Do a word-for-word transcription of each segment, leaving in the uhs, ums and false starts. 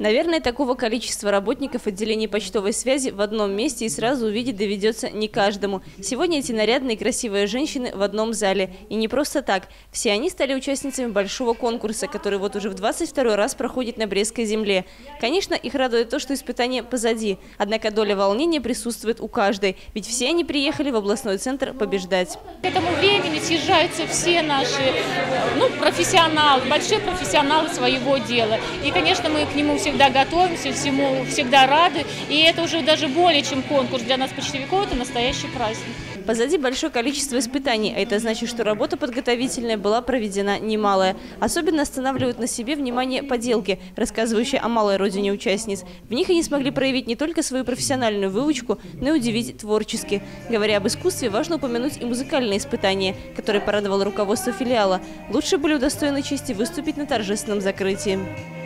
Наверное, такого количества работников отделений почтовой связи в одном месте и сразу увидеть доведется не каждому. Сегодня эти нарядные и красивые женщины в одном зале. И не просто так. Все они стали участницами большого конкурса, который вот уже в двадцать второй раз проходит на Брестской земле. Конечно, их радует то, что испытания позади. Однако доля волнения присутствует у каждой. Ведь все они приехали в областной центр побеждать. К этому времени съезжаются все наши ну, профессионалы, большие профессионалы своего дела. И, конечно, мы к нему всегда готовимся, всему всегда рады. И это уже даже более чем конкурс. Для нас, почтовиков, это настоящий праздник. Позади большое количество испытаний, а это значит, что работа подготовительная была проведена немалая. Особенно останавливают на себе внимание поделки, рассказывающие о малой родине участниц. В них они смогли проявить не только свою профессиональную выучку, но и удивить творчески. Говоря об искусстве, важно упомянуть и музыкальные испытания, которые порадовало руководство филиала. Лучшие были удостоены чести выступить на торжественном закрытии.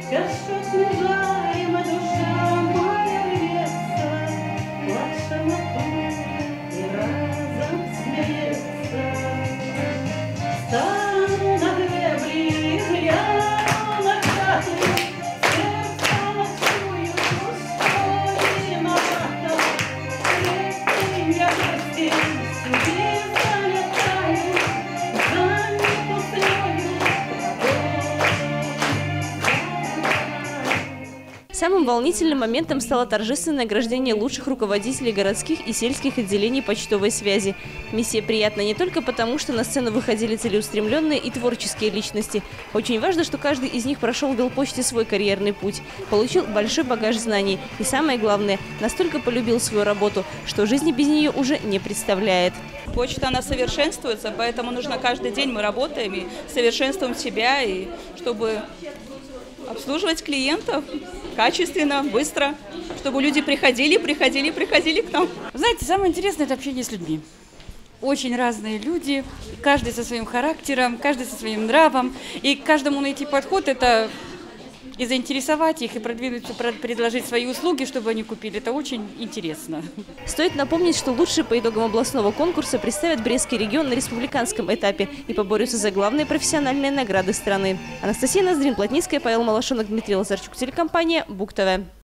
Самым волнительным моментом стало торжественное награждение лучших руководителей городских и сельских отделений почтовой связи. Миссия приятна не только потому, что на сцену выходили целеустремленные и творческие личности. Очень важно, что каждый из них прошел в Белпочте свой карьерный путь, получил большой багаж знаний и, самое главное, настолько полюбил свою работу, что жизни без нее уже не представляет. Почта, она совершенствуется, поэтому нужно каждый день мы работаем и совершенствуем себя, и чтобы обслуживать клиентов качественно, быстро, чтобы люди приходили, приходили, приходили к нам. Знаете, самое интересное – это общение с людьми. Очень разные люди, каждый со своим характером, каждый со своим нравом. И каждому найти подход – это и заинтересовать их, и продвинуть, предложить свои услуги, чтобы они купили. Это очень интересно. Стоит напомнить, что лучшие по итогам областного конкурса представят Брестский регион на республиканском этапе и поборются за главные профессиональные награды страны. Анастасия Ноздрин, Плотницкая, Павел Малашонок, Дмитрий Лазарчук, телекомпания БУК ТВ.